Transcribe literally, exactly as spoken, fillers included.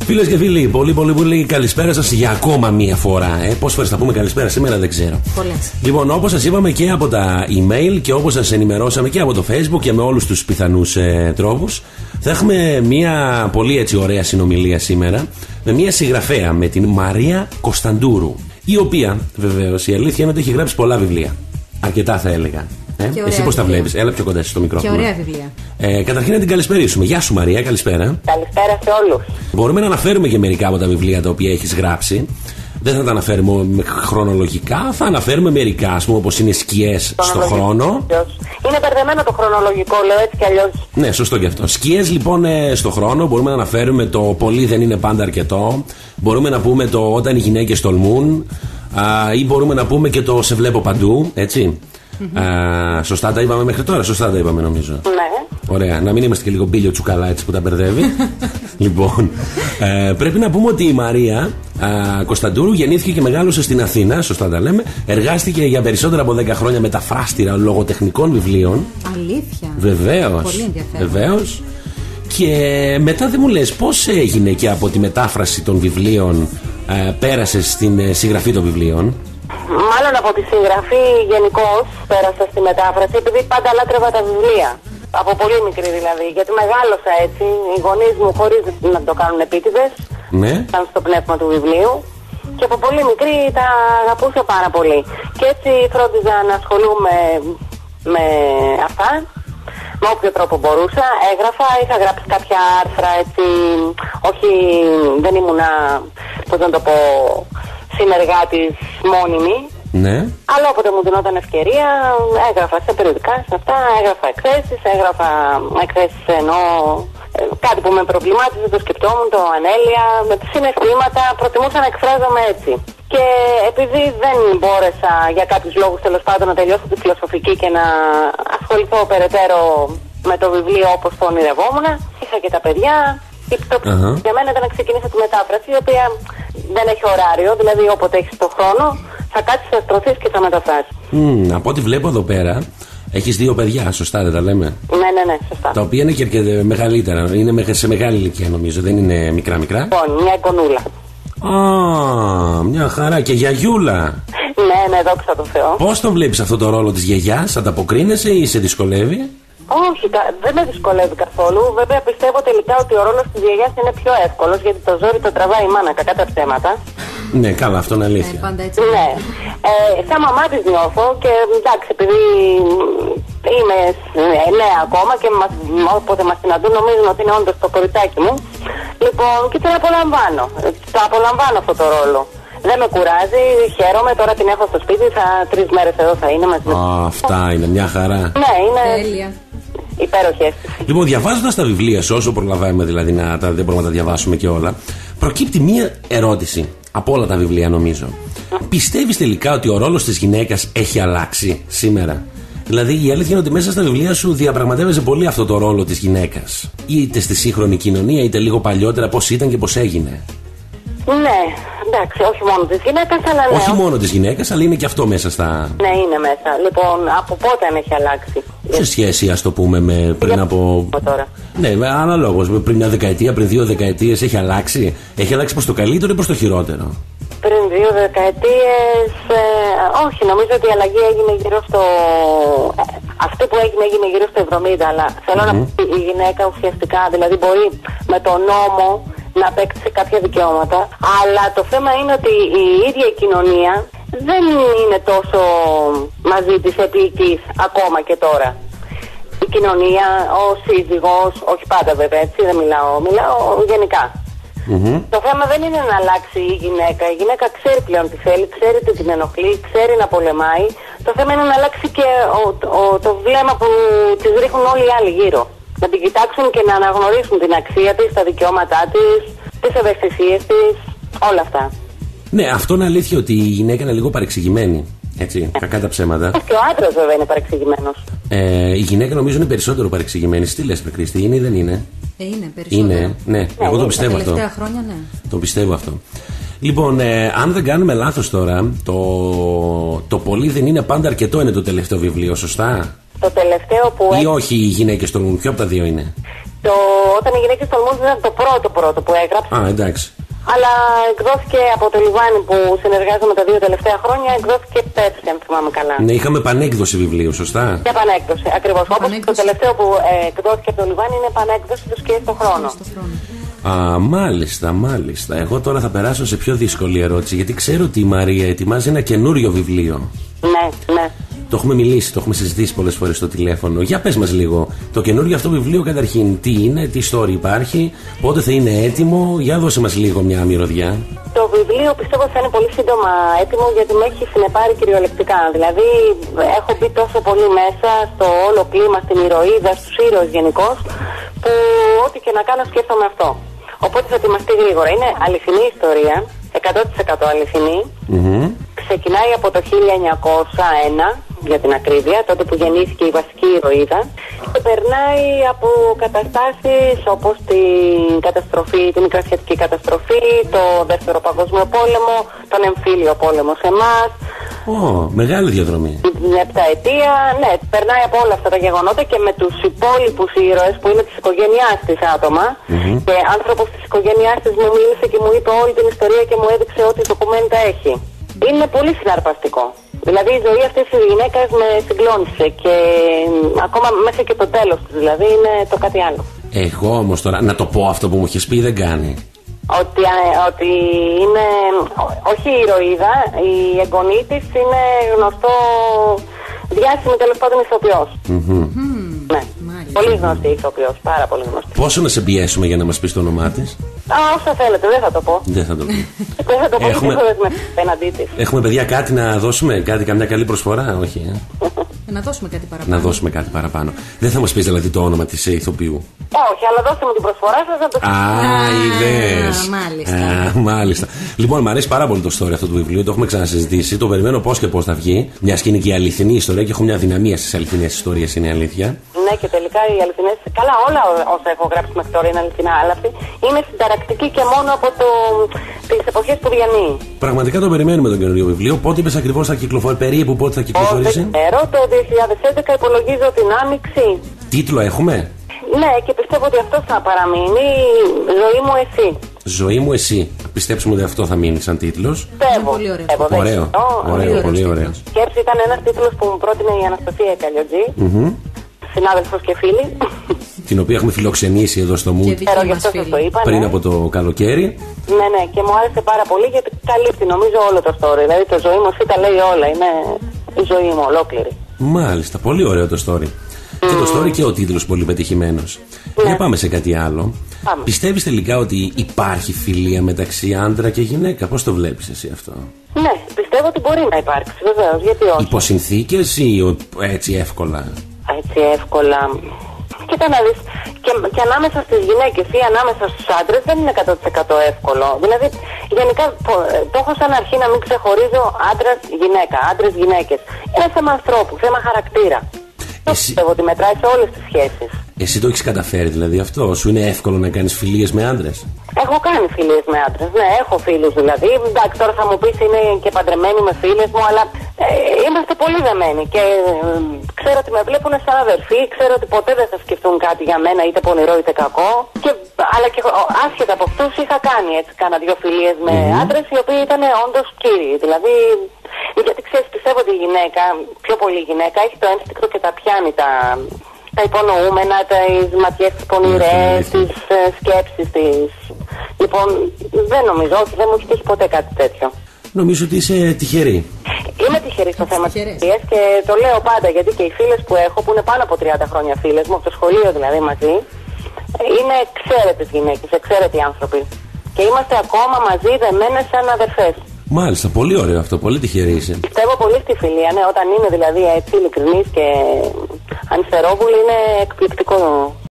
Φίλες και φίλοι, πολύ πολύ πολύ καλησπέρα σας για ακόμα μία φορά. Ε. Πόσες φορές θα πούμε καλησπέρα σήμερα δεν ξέρω. Πολλές. Λοιπόν, όπως σας είπαμε και από τα email και όπως σας ενημερώσαμε και από το Facebook και με όλους τους πιθανούς ε, τρόπους, θα έχουμε μία πολύ έτσι ωραία συνομιλία σήμερα με μία συγγραφέα, με την Μαρία Κωνσταντούρου. Η οποία βεβαίως η αλήθεια είναι ότι έχει γράψει πολλά βιβλία. Αρκετά θα έλεγα. Ε? Εσύ πώς τα βλέπεις, έλα πιο κοντά στο μικρόφωνο. Και ωραία βιβλία. Ε, καταρχήν να την καλησπερίσουμε. Γεια σου Μαρία, καλησπέρα. Καλησπέρα σε όλους. Μπορούμε να αναφέρουμε και μερικά από τα βιβλία τα οποία έχεις γράψει. Δεν θα τα αναφέρουμε χρονολογικά, θα αναφέρουμε μερικά, ας πούμε, όπως είναι Σκιές στο χρόνο. Είναι μπερδεμένο το χρονολογικό, λέω έτσι κι αλλιώς. Ναι, σωστό και αυτό. Σκιές λοιπόν στο χρόνο, μπορούμε να αναφέρουμε το πολύ δεν είναι πάντα αρκετό. Μπορούμε να πούμε το όταν οι γυναίκες τολμούν. Α, ή μπορούμε να πούμε και το σε βλέπω παντού, έτσι. Mm-hmm. Α, σωστά τα είπαμε μέχρι τώρα, σωστά τα είπαμε νομίζω. Ναι. Ωραία, να μην είμαστε και λίγο μπίλιο τσουκαλά έτσι που τα μπερδεύει. Λοιπόν, ε, πρέπει να πούμε ότι η Μαρία α, Κωνσταντούρου γεννήθηκε και μεγάλωσε στην Αθήνα, σωστά τα λέμε. Εργάστηκε για περισσότερα από δέκα χρόνια μεταφράστηρα λογοτεχνικών βιβλίων. Αλήθεια. Βεβαίως. Πολύ ενδιαφέρον. Βεβαίως. Και μετά δεν μου λες πώς έγινε και από τη μετάφραση των βιβλίων ε, πέρασε στην ε, συγγραφή των βιβλίων. Μάλλον από τη συγγραφή γενικώς πέρασα στη μετάφραση, επειδή πάντα λάτρευα τα βιβλία. Από πολύ μικρή δηλαδή, γιατί μεγάλωσα έτσι, οι γονείς μου χωρίς να το κάνουν επίτηδες, ναι. Ήταν στο πνεύμα του βιβλίου και από πολύ μικρή τα αγαπούσα πάρα πολύ. Και έτσι φρόντιζα να ασχολούμαι με αυτά, με όποιο τρόπο μπορούσα. Έγραφα, είχα γράψει κάποια άρθρα έτσι, όχι, δεν ήμουνα, πώς να το πω, συνεργάτης μόνιμη. Ναι. Αλλά όποτε μου δινόταν ευκαιρία, έγραφα σε περιοδικά, σε αυτά, έγραφα εκθέσεις, έγραφα εκθέσεις ενώ ε, κάτι που με προβλημάτιζε, το σκεπτόμουν, το ανέλυα, με συναισθήματα, προτιμούσα να εκφράζομαι έτσι. Και επειδή δεν μπόρεσα για κάποιους λόγους τέλος πάντων να τελειώσω τη φιλοσοφική και να ασχοληθώ περαιτέρω με το βιβλίο όπως το ονειρευόμουν, είχα και τα παιδιά. Το uh-huh. για μένα ήταν να ξεκινήσω τη μετάφραση, η οποία δεν έχει ωράριο, δηλαδή όποτε έχεις το χρόνο θα κάτσεις, θα στρωθείς και θα μεταφράσεις. Mm, από ό,τι βλέπω εδώ πέρα, έχεις δύο παιδιά, σωστά δεν τα λέμε? Ναι, ναι, ναι, σωστά. Τα οποία είναι και αρκετά μεγαλύτερα, είναι σε μεγάλη ηλικία νομίζω, δεν είναι μικρά-μικρά. Λοιπόν, μια εικονούλα. Α, μια χαρά, και γιαγιούλα. Ναι, ναι, δόξα τω Θεώ. Πώς τον βλέπεις αυτό το ρόλο της γιαγιάς, ανταποκρίνεσαι ή σε δυσκολεύει? Όχι, δεν με δυσκολεύει καθόλου. Βέβαια πιστεύω τελικά ότι ο ρόλος της γιαγιάς είναι πιο εύκολος, γιατί το ζόρι το τραβάει η μάνα, κακά τα ψέματα. Ναι, καλά, αυτό είναι αλήθεια. Ε, πάντα έτσι. Ναι. Ε, σαν μαμά της νιώθω και εντάξει, επειδή είμαι νέα ακόμα και μας, όποτε μας συναντούν νομίζουν ότι είναι όντως το κοριτσάκι μου. Λοιπόν, και τον απολαμβάνω. Το απολαμβάνω αυτό το ρόλο. Δεν με κουράζει, χαίρομαι, τώρα την έχω στο σπίτι, θα τρεις μέρες εδώ θα είναι μαζί. Α, αυτά είναι μια χαρά. Ναι, είναι τέλεια. Υπέροχη αίσθηση. Λοιπόν, διαβάζοντας τα βιβλία σου, όσο προλαβαίνουμε δηλαδή να τα, δεν μπορούμε να τα διαβάσουμε και όλα, προκύπτει μία ερώτηση από όλα τα βιβλία νομίζω. Mm. Πιστεύεις τελικά ότι ο ρόλος της γυναίκας έχει αλλάξει σήμερα? Δηλαδή η αλήθεια είναι ότι μέσα στα βιβλία σου διαπραγματεύεσαι πολύ αυτό το ρόλο της γυναίκας. Είτε στη σύγχρονη κοινωνία, είτε λίγο παλιότερα, πώς ήταν και πώς έγινε. Ναι, εντάξει, όχι μόνο της γυναίκας, αλλά ναι. Όχι μόνο της γυναίκας, αλλά είναι και αυτό μέσα στα... Ναι, είναι μέσα. Λοιπόν, από πότε αν έχει αλλάξει? Σε σχέση, ας το πούμε, με πριν από... Τώρα. Ναι, αναλόγως, πριν μια δεκαετία, πριν δύο δεκαετίες έχει αλλάξει. Έχει αλλάξει προς το καλύτερο ή προς το χειρότερο? Πριν δύο δεκαετίες, ε, όχι, νομίζω ότι η αλλαγή έγινε γύρω στο... Αυτή που έγινε έγινε γύρω στο εβδομήντα, αλλά θέλω mm-hmm. να πω η γυναίκα ουσιαστικά, δηλαδή μπορεί με τον νόμο να παίξει κάποια δικαιώματα, αλλά το θέμα είναι ότι η ίδια η κοινωνία δεν είναι τόσο μαζί της επίοικης ακόμα και τώρα. Η κοινωνία, ο σύζυγος, όχι πάντα βέβαια έτσι, δεν μιλάω, μιλάω γενικά. Mm-hmm. Το θέμα δεν είναι να αλλάξει η γυναίκα. Η γυναίκα ξέρει πλέον τι θέλει, ξέρει τι την ενοχλεί, ξέρει να πολεμάει. Το θέμα είναι να αλλάξει και ο, ο, το βλέμμα που της ρίχνουν όλοι οι άλλοι γύρω. Να την κοιτάξουν και να αναγνωρίσουν την αξία της, τα δικαιώματά της, τις ευαισθησίες της, όλα αυτά. Ναι, αυτό είναι αλήθεια ότι η γυναίκα είναι λίγο παρεξηγημένη. Έτσι, yeah. κακά τα ψέματα. Και ο άντρας βέβαια είναι παρεξηγημένος. Ε, η γυναίκα νομίζω είναι περισσότερο παρεξηγημένη. Τι λες, Κρίστη, είναι ή δεν είναι? Ε, είναι περισσότερο. Είναι, ναι, ναι, εγώ το πιστεύω αυτό. Τα τελευταία χρόνια, ναι. Το πιστεύω αυτό. Λοιπόν, ε, αν δεν κάνουμε λάθος τώρα, το, το πολύ δεν είναι πάντα αρκετό είναι το τελευταίο βιβλίο, σωστά? Το τελευταίο που... Ή όχι οι γυναίκες τολμούν, ποιο από τα δύο είναι? Το, όταν οι γυναίκες τολμούν ήταν το πρώτο πρώτο που έγραψα. Α, εντάξει. Αλλά εκδόθηκε από το Λιβάνι που συνεργάζομαι τα δύο τελευταία χρόνια, εκδόθηκε πέρσι, αν θυμάμαι καλά. Ναι, είχαμε πανέκδοση βιβλίου, σωστά. Και πανέκδοση, ακριβώς. Όπως το τελευταίο που ε, εκδόθηκε από το Λιβάνι είναι πανέκδοση του Σκιές στον χρόνο. Α, μάλιστα, μάλιστα. Εγώ τώρα θα περάσω σε πιο δύσκολη ερώτηση, γιατί ξέρω ότι η Μαρία ετοιμάζει ένα καινούριο βιβλίο. Ναι, ναι. Το έχουμε μιλήσει, το έχουμε συζητήσει πολλές φορές στο τηλέφωνο. Για πες μας λίγο, το καινούριο αυτό βιβλίο καταρχήν, τι είναι, τι story υπάρχει, πότε θα είναι έτοιμο, για δώσε μας λίγο μια μυρωδιά. Το βιβλίο πιστεύω θα είναι πολύ σύντομα έτοιμο, γιατί με έχει συνεπάρει κυριολεκτικά. Δηλαδή έχω μπει τόσο πολύ μέσα στο όλο κλίμα, στην ηρωίδα, στους ήρωες γενικώς, που ό,τι και να κάνω σκέφτομαι αυτό. Οπότε θα ετοιμαστεί γρήγορα. Είναι αληθινή ιστορία, εκατό τοις εκατό αληθινή. Mm-hmm. Ξεκινάει από το χίλια εννιακόσια ένα, για την ακρίβεια, τότε που γεννήθηκε η βασική ηρωίδα, και περνάει από καταστάσεις όπως την καταστροφή, την μικρασιατική καταστροφή, το δεύτερο παγκόσμιο πόλεμο, τον εμφύλιο πόλεμο σε εμάς. Ω, oh, μεγάλη διαδρομή. Την επταετία, ναι, περνάει από όλα αυτά τα γεγονότα και με τους υπόλοιπους ήρωες που είναι της οικογένειάς της άτομα. Mm-hmm. Και άνθρωπος της οικογένειάς της μου μίλησε και μου είπε όλη την ιστορία και μου έδειξε ό,τι ντοκουμέντα έχει. Είναι πολύ συναρπαστικό. Δηλαδή η ζωή αυτής της γυναίκας με συγκλώνησε και ακόμα μέχρι και το τέλος της, δηλαδή είναι το κάτι άλλο. Εγώ όμως τώρα, να το πω αυτό που μου έχεις πει, δεν κάνει. Ότι, ότι είναι, όχι η ηρωίδα, η εγγονή της είναι γνωστό, διάσημη τέλος πάντων ηθοποιός. Mm-hmm. Ναι, mm-hmm. Πολύ γνωστή ηθοποιός, πάρα πολύ γνωστή. Πόσο να σε πιέσουμε για να μας πεις το όνομά της? Α, όσα θέλετε, δεν θα το πω. Δεν θα το πω. Δεν θα το πω, έχουμε... απέναντί της. Έχουμε, παιδιά, κάτι να δώσουμε, κάτι, καμιά καλή προσφορά, όχι? Ε? Να δώσουμε κάτι παραπάνω. Να δώσουμε κάτι παραπάνω. Δεν θα μας πεις δηλαδή το όνομα της ηθοποιού? Όχι, αλλά δώστε μου την προσφορά σας να το σκεφτείτε. Α, είδες. Μάλιστα. Α, μάλιστα. Λοιπόν, μου αρέσει πάρα πολύ το story αυτό του βιβλίου, το έχουμε ξανασυζητήσει. Το περιμένω πώς και πώς θα βγει. Μια και είναι και η αληθινή ιστορία και έχω μια δυναμία στις αληθινές ιστορίες, είναι η αλήθεια. Ναι, και τελικά οι αληθινές. Καλά, όλα όσα έχω γράψει μέχρι τώρα είναι αληθινά, αλλά αυτή είναι συνταρακτική και μόνο από το... τις εποχές που διανύει. Πραγματικά το περιμένουμε τον καινούριο βιβλίο. Πότε είπες ακριβώς θα κυκλοφορήσει, περίπου πότε θα κυκλοφορήσει? Δεν ξέρω, το δύο χιλιάδες έντεκα υπολογίζω την Άνοιξη. Τίτλο έχουμε? Ναι, και πιστεύω ότι αυτό θα παραμείνει. Ζωή μου εσύ. Ζωή μου εσύ. Πιστέψουμε ότι αυτό θα μείνει σαν τίτλος. Πιστεύω. Πολύ ωραίο. Πιστεύω, ωραίο. Ωραίο, ωραίο, πολύ ωραίο. Σκέψη, ήταν ένας τίτλος που μου πρότεινε η Αναστασία Καλιοτζή. Mm-hmm. Συνάδελφος και φίλη. Την οποία έχουμε φιλοξενήσει εδώ στο Mood πριν από το καλοκαίρι. Ναι, ναι, και μου άρεσε πάρα πολύ γιατί καλύπτει νομίζω όλο το story. Δηλαδή το ζωή μου εσύ τα λέει όλα. Είναι η ζωή μου ολόκληρη. Μάλιστα, πολύ ωραίο το story. Mm. Και το story και ο τίτλος πολύ πετυχημένος. Ναι. Για πάμε σε κάτι άλλο. Πάμε. Πιστεύεις τελικά ότι υπάρχει φιλία μεταξύ άντρα και γυναίκα? Πώς το βλέπεις εσύ αυτό? Ναι, πιστεύω ότι μπορεί να υπάρξει, βεβαίως. Γιατί όχι? Υπό συνθήκες ή έτσι εύκολα? Έτσι εύκολα. Κοίτα να δεις, και, και ανάμεσα στις γυναίκες ή ανάμεσα στους άντρες δεν είναι εκατό τοις εκατό εύκολο. Δηλαδή, γενικά το έχω σαν αρχή να μην ξεχωρίζω άντρας-γυναίκα, άντρες-γυναίκες. Είναι θέμα ανθρώπου, θέμα χαρακτήρα. Εσύ... πιστεύω ότι μετράει σε όλες τις σχέσεις. Εσύ το έχεις καταφέρει δηλαδή αυτό? Σου είναι εύκολο να κάνεις φιλίες με άντρες? Έχω κάνει φιλίες με άντρες, ναι, έχω φίλους δηλαδή. Εντάξει, τώρα θα μου πεις είναι και παντρεμένοι με φίλες μου, αλλά ε, είμαστε πολύ δεμένοι και ε, ξέρω ότι με βλέπουν σαν αδερφοί, ξέρω ότι ποτέ δεν θα σκεφτούν κάτι για μένα, είτε πονηρό είτε κακό. Και, αλλά και άσχετα από αυτούς είχα κάνει έτσι, κάνα δυο φιλίες με mm-hmm. άντρες οι οποίοι ήταν όντως κύριοι. Δηλαδή, γιατί ξέρεις, πιστεύω ότι η γυναίκα, πιο πολύ η γυναίκα, έχει το ένστικτο και τα πιάνει τα. Τα υπονοούμενα, τις ματιές τις πονηρές, τις ε, σκέψεις της. Λοιπόν, δεν νομίζω, όχι, δεν μου έχει τύχει ποτέ κάτι τέτοιο. Νομίζω ότι είσαι τυχερή. Είμαι τυχερή στο θέμα της φιλίας και το λέω πάντα γιατί και οι φίλες που έχω, που είναι πάνω από τριάντα χρόνια φίλες μου, από το σχολείο δηλαδή μαζί, είναι εξαίρετες γυναίκες, εξαίρετοι άνθρωποι. Και είμαστε ακόμα μαζί δεμένες σαν αδερφές. Μάλιστα, πολύ ωραίο αυτό, πολύ τυχερή είσαι. Πιστεύω πολύ στη φιλία, ναι, όταν είναι δηλαδή έτσι ειλικρινής και ανιστερόβουλη είναι εκπληκτικό.